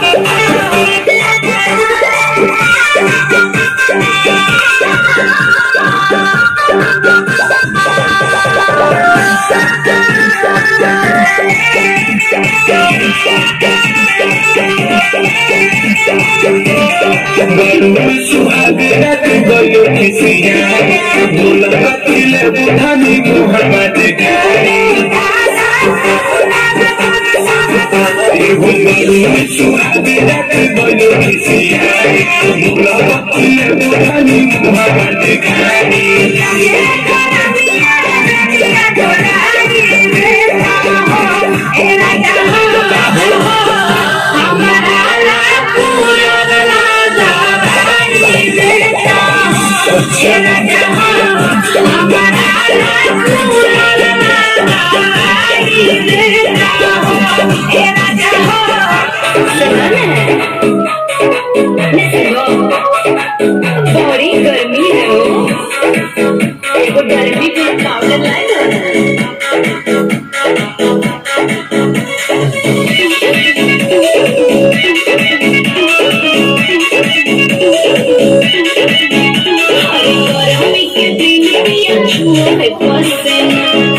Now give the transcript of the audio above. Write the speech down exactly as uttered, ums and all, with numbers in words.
सुहागरा तू गयो किसिया बोला कतिले बुढ़ानी मुहम्मा दिखाई सुहागरा तू गयो किसिया बोला कतिले बुढ़ानी मुहम्मा दिखाई बड़ी गर्मी है वो गर्मी को पाउडर लाएगा गर्मी के दिन भी छुओ में